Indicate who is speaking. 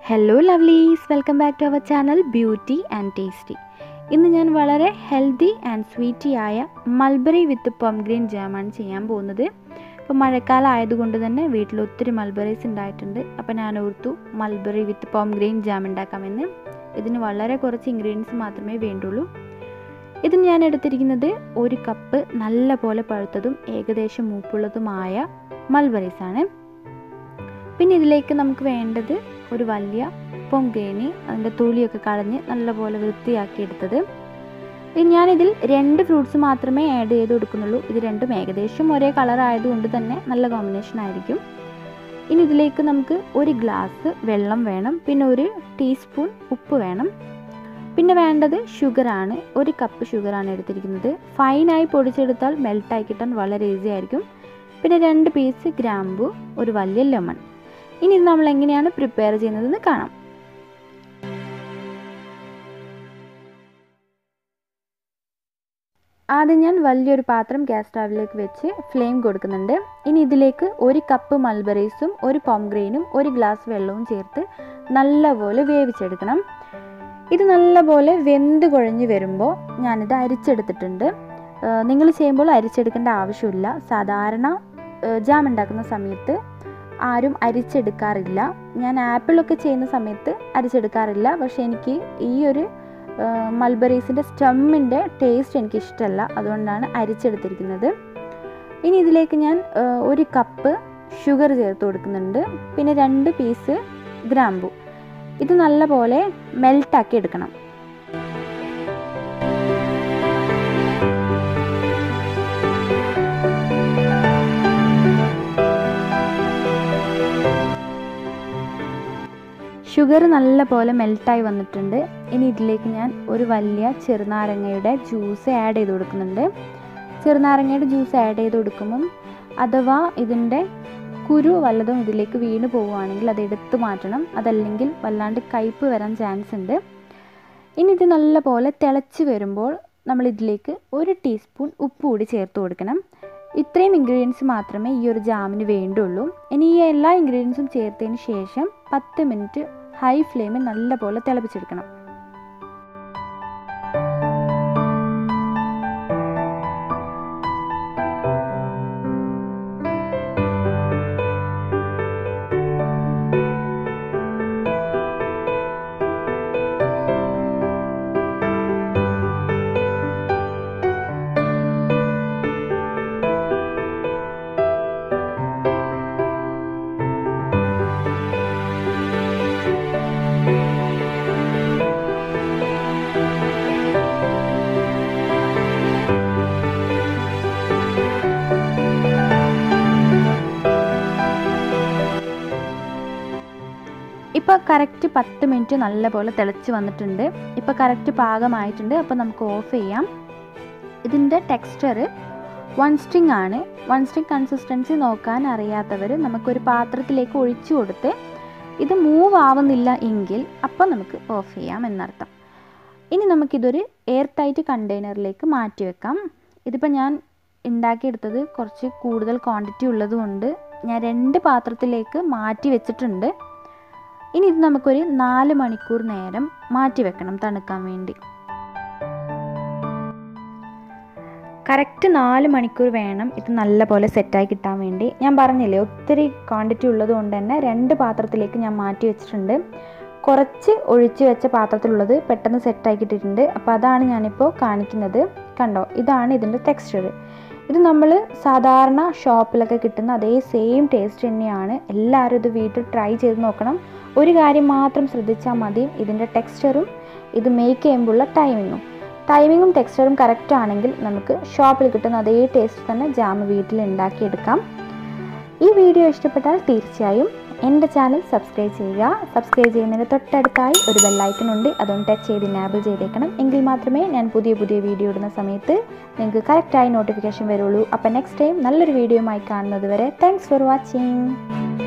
Speaker 1: Hello lovelies, welcome back to our channel Beauty and Tasty. ഇന്ന് ഞാൻ വളരെ healthy and sweety ആയ mulberry with pomegranate ജാമാണ് ചെയ്യാൻ പോകുന്നത്. ഇപ്പോൾ മഴക്കാലം ആയതുകൊണ്ട് തന്നെ വീട്ടിൽ ഒത്തിരി മൾബറീസ് ഉണ്ടായിട്ടുണ്ട്. അപ്പോൾ ഞാൻ ഓർത്തു മൾബറി വിത്ത് പോംഗ്രെയിൻ ജാം ഉണ്ടാക്കാമെന്ന്. ഇതിന് വളരെ കുറച്ച് ഇൻഗ്രീഡിയൻസ് മാത്രമേ വേണ്ടുള്ളൂ. ഇതിന് ഞാൻ എടുത്തിരിക്കുന്നത് 1 കപ്പ് നല്ല പോലെ പഴുത്തതും ഏകദേശം മൂപ്പുള്ളതുമായ മൾബറീസ് ആണ്. പിന്നെ ഇതിലേക്ക് നമുക്ക് വേണ്ടത് ഒരു വലിയ പൊംഗ്രെയിൻ, അതിൻ്റെ തൊലിയൊക്കെ കളഞ്ഞ് നല്ലപോലെ വൃത്തിയാക്കി എടുത്തത്. ഞാനിതിൽ 2 ഫ്രൂട്ട്സ് മാത്രമേ ആഡ് ചെയ്ത് കൊടുക്കുന്നുള്ളൂ. ഇത് രണ്ടും ഏകദേശം ഒരേ കളർ ആയതുകൊണ്ട് തന്നെ നല്ല കോമ്പിനേഷൻ ആയിരിക്കും. ഇനി ഇതിലേക്ക് നമുക്ക് 1 ഗ്ലാസ് വെള്ളം വേണം, പിന്നെ 1 ടീസ്പൂൺ ഉപ്പ് വേണം. പിന്നെ വേണ്ടത് ഷുഗറാണ്. 1 കപ്പ് ഷുഗറാണ് എടുത്തിരിക്കുന്നത്. ഫൈനായി പൊടിച്ചെടുത്താൽ മെൽട്ടായി കിട്ടാൻ വളരെ ഈസി ആയിരിക്കും. പിന്നെ 2 പീസ് ഗ്രാമ്പു, ഒരു വലിയ ലെമൺ. ഇനി ഇത് നമ്മൾ എങ്ങനെയാണ് പ്രിപ്പയർ ചെയ്യുന്നതെന്ന് കാണാം. ആദ്യം ഞാൻ വലിയൊരു പാത്രം ഗ്യാസ് സ്റ്റവിലേക്ക് വെച്ച് ഫ്ലെയിം കൊടുക്കുന്നുണ്ട്. ഇനി ഇതിലേക്ക് 1 കപ്പ് മൾബറീസും 1 പോംഗ്രെയിനും 1 ഗ്ലാസ് വെള്ളവും ചേർത്ത് നല്ലപോലെ വേവിച്ചെടുക്കണം. ഇത് നല്ലപോലെ വെന്ത് കുഴഞ്ഞ് വരുമ്പോൾ ഞാനിത് അരിച്ചെടുത്തിട്ടുണ്ട്. നിങ്ങൾ ചെയ്യുമ്പോൾ അരിച്ചെടുക്കേണ്ട ആവശ്യമില്ല. സാധാരണ ജാം ഉണ്ടാക്കുന്ന സമയത്ത് ആരും അരിച്ചെടുക്കാറില്ല. ഞാൻ ആപ്പിളൊക്കെ ചെയ്യുന്ന സമയത്ത് അരിച്ചെടുക്കാറില്ല. പക്ഷേ എനിക്ക് ഈ ഒരു മൾബറീസിൻ്റെ സ്റ്റമ്മിൻ്റെ ടേസ്റ്റ് എനിക്ക് ഇഷ്ടമല്ല, അതുകൊണ്ടാണ് അരിച്ചെടുത്തിരിക്കുന്നത്. ഇനി ഇതിലേക്ക് ഞാൻ 1 കപ്പ് ഷുഗർ ചേർത്ത് കൊടുക്കുന്നുണ്ട്. പിന്നെ 2 പീസ് ഗ്രാമ്പു. ഇത് നല്ലപോലെ മെൽട്ടാക്കി എടുക്കണം. ഷുഗർ നല്ലപോലെ മെൽട്ടായി വന്നിട്ടുണ്ട്. ഇനി ഇതിലേക്ക് ഞാൻ ഒരു വലിയ ചെറുനാരങ്ങയുടെ ജ്യൂസ് ആഡ് ചെയ്ത് കൊടുക്കുന്നുണ്ട്. ചെറുനാരങ്ങയുടെ ജ്യൂസ് ആഡ് ചെയ്ത് കൊടുക്കുമ്പം അഥവാ ഇതിൻ്റെ കുരു വല്ലതും ഇതിലേക്ക് വീണ് പോവുകയാണെങ്കിൽ അത് എടുത്തു മാറ്റണം. അതല്ലെങ്കിൽ വല്ലാണ്ട് കയ്പ്പ് വരാൻ ചാൻസ് ഉണ്ട്. ഇനി ഇത് നല്ലപോലെ തിളച്ച് വരുമ്പോൾ നമ്മൾ ഇതിലേക്ക് 1 ടീസ്പൂൺ ഉപ്പ് കൂടി ചേർത്ത് കൊടുക്കണം. ഇത്രയും ഇൻഗ്രീഡിയൻസ് മാത്രമേ ഈ ഒരു ജാമിന് വേണ്ടുള്ളൂ. ഇനി ഈ എല്ലാ ഇൻഗ്രീഡിയൻസും ചേർത്തതിന് ശേഷം 10 മിനിറ്റ് ഹൈ ഫ്ലെയിമിൽ നല്ലപോലെ തിളപ്പിച്ചെടുക്കണം. ഇപ്പോൾ കറക്റ്റ് 10 മിനിറ്റ് നല്ലപോലെ തിളച്ച് വന്നിട്ടുണ്ട്. ഇപ്പോൾ കറക്റ്റ് പാകമായിട്ടുണ്ട്. അപ്പോൾ നമുക്ക് ഓഫ് ചെയ്യാം. ഇതിൻ്റെ ടെക്സ്ചർ 1 സ്ട്രിങ് ആണ്. 1 സ്ട്രിങ് കൺസിസ്റ്റൻസി നോക്കാൻ അറിയാത്തവർ നമുക്കൊരു പാത്രത്തിലേക്ക് ഒഴിച്ചു കൊടുത്ത് ഇത് മൂവ് ആവുന്നില്ല എങ്കിൽ അപ്പോൾ നമുക്ക് ഓഫ് ചെയ്യാം എന്നർത്ഥം. ഇനി നമുക്കിതൊരു എയർ ടൈറ്റ് കണ്ടെയ്നറിലേക്ക് മാറ്റി വെക്കാം. ഇതിപ്പോൾ ഞാൻ ഉണ്ടാക്കിയെടുത്തത് കുറച്ച് കൂടുതൽ ക്വാണ്ടിറ്റി ഉള്ളതുകൊണ്ട് ഞാൻ 2 പാത്രത്തിലേക്ക് മാറ്റി വെച്ചിട്ടുണ്ട്. ഇനി ഇത് നമുക്കൊരു 4 മണിക്കൂർ നേരം മാറ്റി വെക്കണം തണുക്കാൻ വേണ്ടി. കറക്റ്റ് 4 മണിക്കൂർ വേണം ഇത് നല്ലപോലെ സെറ്റായി കിട്ടാൻ വേണ്ടി. ഞാൻ പറഞ്ഞില്ലേ ഒത്തിരി ക്വാണ്ടിറ്റി ഉള്ളത് കൊണ്ട് തന്നെ 2 പാത്രത്തിലേക്ക് ഞാൻ മാറ്റി വെച്ചിട്ടുണ്ട്. കുറച്ച് ഒഴിച്ച് വെച്ച പാത്രത്തിലുള്ളത് പെട്ടെന്ന് സെറ്റായി കിട്ടിയിട്ടുണ്ട്. അപ്പോൾ അതാണ് ഞാനിപ്പോൾ കാണിക്കുന്നത്. കണ്ടോ, ഇതാണ് ഇതിൻ്റെ ടെക്സ്ചർ. ഇത് നമ്മൾ സാധാരണ ഷോപ്പിലൊക്കെ കിട്ടുന്ന അതേ സെയിം ടേസ്റ്റ് തന്നെയാണ്. എല്ലാവരും ഇത് വീട്ടിൽ ട്രൈ ചെയ്ത് നോക്കണം. ഒരു കാര്യം മാത്രം ശ്രദ്ധിച്ചാൽ മതി, ഇതിൻ്റെ ടെക്സ്ചറും ഇത് മേക്ക് ചെയ്യുമ്പോഴുള്ള ടൈമിങ്ങും ടെക്സ്ചറും കറക്റ്റ് ആണെങ്കിൽ നമുക്ക് ഷോപ്പിൽ കിട്ടുന്ന അതേ ടേസ്റ്റ് തന്നെ ജാം വീട്ടിൽ ഉണ്ടാക്കിയെടുക്കാം. ഈ വീഡിയോ ഇഷ്ടപ്പെട്ടാൽ തീർച്ചയായും എൻ്റെ ചാനൽ സബ്സ്ക്രൈബ് ചെയ്യുക. സബ്സ്ക്രൈബ് ചെയ്യുന്നതിന് തൊട്ടടുത്തായി ഒരു ബെല്ലൈക്കൺ ഉണ്ട്, അതൊന്ന് ടച്ച് ചെയ്ത് എനേബിൾ ചെയ്തേക്കണം. എങ്കിൽ മാത്രമേ ഞാൻ പുതിയ വീഡിയോ ഇടുന്ന സമയത്ത് നിങ്ങൾക്ക് കറക്റ്റായി നോട്ടിഫിക്കേഷൻ വരുള്ളൂ. അപ്പോൾ നെക്സ്റ്റ് ടൈം നല്ലൊരു വീഡിയോയുമായി കാണുന്നത് വരെ താങ്ക്സ് ഫോർ വാച്ചിങ്.